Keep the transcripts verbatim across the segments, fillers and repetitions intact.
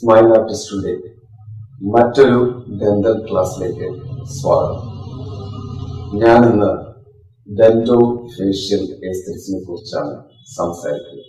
Smile ആർട്ടിസ്റ്റിന്റെ മറ്റൊരു dental ക്ലാസ്സിലേക്ക് സ്വാഗതം. ഞാൻ ഇന്ന് ഡെന്റോ ഫേഷ്യൽ എസ്തെറ്റിക്സിനെ കുറിച്ചാണ് സംസാരിക്കുന്നത്.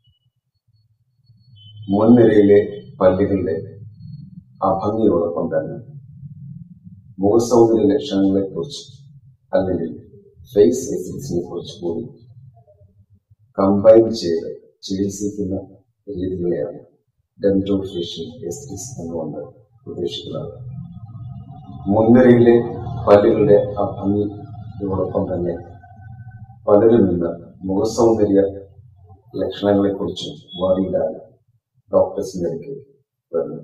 മുൻനിരയിലെ പല്ലുകളുടെ അഭംഗിയോടൊപ്പം തന്നെ മുഖസൗന്ദര്യ ലക്ഷണങ്ങളെ കുറിച്ച് അല്ലെങ്കിൽ ഫേസ് എസ്തെറ്റിക്സിനെ കുറിച്ച് കൂടി കമ്പൈൻ ചെയ്ത് ചികിത്സിക്കുന്ന രീതികളെയാണ് ഡെന്റോ ഫേഷ്യൽ എസ്തെറ്റിക്സ് എന്നുകൊണ്ട് ഉദ്ദേശിക്കുന്നത്. മുൻനിരയിലെ പല്ലുകളുടെ അഭംഗിയോടൊപ്പം തന്നെ പലരിൽ നിന്ന് മുഖസൗന്ദര്യ ലക്ഷണങ്ങളെക്കുറിച്ചും വാദിയിടാൻ ഡോക്ടേഴ്സിന്റെ അടുക്കൽ വരുന്നു.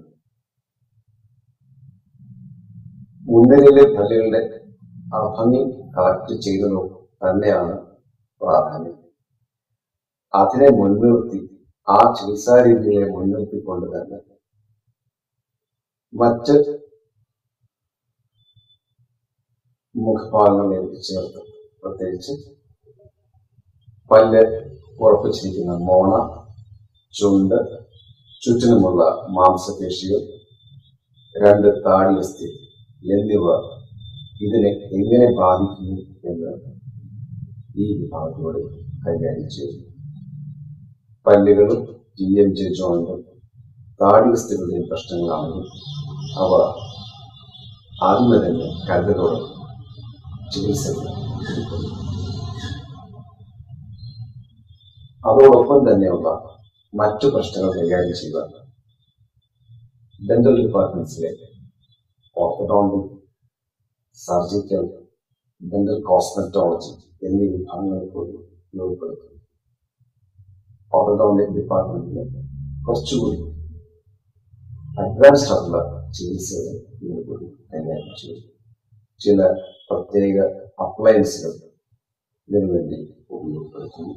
മുൻനിരയിലെ പല്ലുകളുടെ അഭംഗി കളക്ട് ചെയ്തതോ തന്നെയാണ് പ്രാധാന്യം. അതിനെ മുൻനിർത്തി ആ ചികിത്സാ രീതികളെ മുൻനിർത്തിക്കൊണ്ട് തന്നെ മറ്റ് മുഖഭാഗങ്ങളെ ചേർത്ത് പ്രത്യേകിച്ച് പല്ല് ഉറപ്പിച്ചിരിക്കുന്ന മോണ, ചുണ്ട്, ചുറ്റിനുമുള്ള മാംസപേശികൾ, രണ്ട് താടിയസ്ഥി എന്നിവ ഇതിനെ എങ്ങനെ ബാധിക്കുന്നു എന്ന് ഈ വിഭാഗത്തോടെ കൈകാര്യം ചെയ്യും. പല്ലുകളും ടി എം ജെ ജോയിന്റും താടിയസ്ഥികളുടെയും പ്രശ്നങ്ങളാണെങ്കിൽ അവ ആദ്യമേ തന്നെ കരുതലോടെ ചികിത്സകൾ എടുക്കുന്നു. അതോടൊപ്പം തന്നെയുള്ള മറ്റു പ്രശ്നങ്ങൾ കൈകാര്യം ചെയ്യുക ഡെന്റൽ ഡിപ്പാർട്ട്മെന്റ്സിലെ ഓർത്തഡോണ്ടിക്, സർജിക്കൽ, ഡെന്റൽ കോസ്മെറ്റോളജി എന്നീ വിഭാഗങ്ങളെ കൂടി ഉപയോഗപ്പെടുത്തുന്നു. ഓർത്തഡോണ്ടിക് ഡിപ്പാർട്ട്മെന്റിന് കുറച്ചുകൂടി അഡ്വാൻസ്ഡ് ആയിട്ടുള്ള ചികിത്സകൾ ഇതിനു കൂടി കൈകാര്യം ചെയ്യും. ചില പ്രത്യേക അപ്ലയൻസുകൾ ഇതിനു വേണ്ടി ഉപയോഗപ്പെടുത്തുന്നു.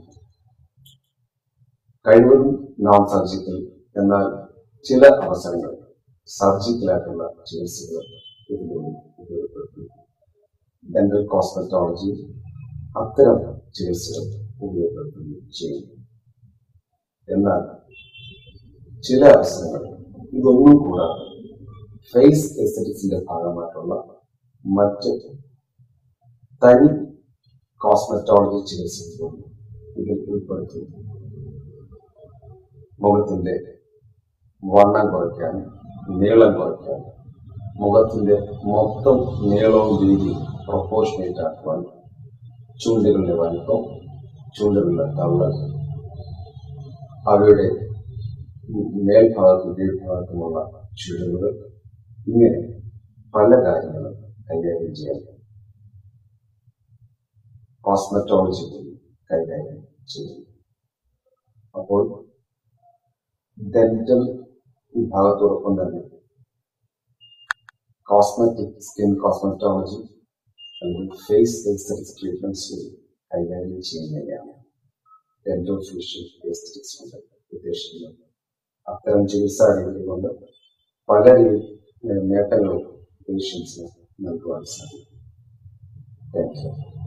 കഴിവതും നോൺ സർജിക്കൽ എന്നാൽ ചില അവസരങ്ങളിൽ സർജിക്കലായിട്ടുള്ള ചികിത്സകൾ ഇതിലൂടെ ഉപയോഗപ്പെടുത്തുന്നു. ഡെന്റൽ കോസ്മെറ്റോളജി അത്തരം ചികിത്സകൾ ഉപയോഗപ്പെടുത്തുകയും ചെയ്യുന്നു. എന്നാൽ ചില അവസരങ്ങളിൽ ഇതൊന്നും കൂടാതെ ഫേസ് എസ്തെറ്റിക്സിന്റെ ഭാഗമായിട്ടുള്ള മറ്റ് തനി കോസ്മെറ്റോളജി ചികിത്സകളും ഇതിൽ ഉൾപ്പെടുത്തുന്നു. മുഖത്തിന്റെ വണ്ണം കുറയ്ക്കാനും നീളം കുറയ്ക്കാനും മുഖത്തിന്റെ മൊത്തം നീളവും വീതിയും പ്രൊപ്പോർഷനേറ്റ് ആക്കുവാൻ ചൂണ്ടുകളുടെ വലിപ്പം, ചൂണ്ടുകളുടെ തള്ളൽ, അവയുടെ മേൽഭാഗത്തും കീഴ്ഭാഗത്തുമുള്ള ചുരുളുകൾ, ഇങ്ങനെ പല കാര്യങ്ങളും കൈകാര്യം ചെയ്യാൻ കോസ്മെറ്റോളജി കൂടി കൈകാര്യം ചെയ്യുന്നു. അപ്പോൾ ഡെന്റൽ വിഭാഗത്തോടൊപ്പം തന്നെ കോസ്മെറ്റിക്, സ്കിൻ കോസ്മെറ്റോളജി അല്ലെങ്കിൽ ഫേസ് എസ്തെറ്റിക്സ് ട്രീറ്റ്മെന്റ്സ് കൂടി കൈകാര്യം ചെയ്യുന്നതിനെയാണ് ഡെന്റോ ഫേഷ്യൽ എസ്തെറ്റിക്സ് കൊണ്ട് ഉദ്ദേശിക്കുന്നത്. അത്തരം ചികിത്സാ രീതികൾ കൊണ്ട് പല നേട്ടങ്ങളും പേഷ്യൻസിന് നൽകുവാൻ സാധിക്കും. Thank U.